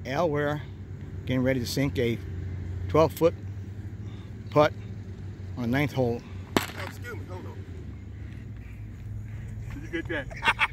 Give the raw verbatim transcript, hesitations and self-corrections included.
Al Ware getting ready to sink a twelve foot putt on the ninth hole. Oh, excuse me, hold on. Did you get that?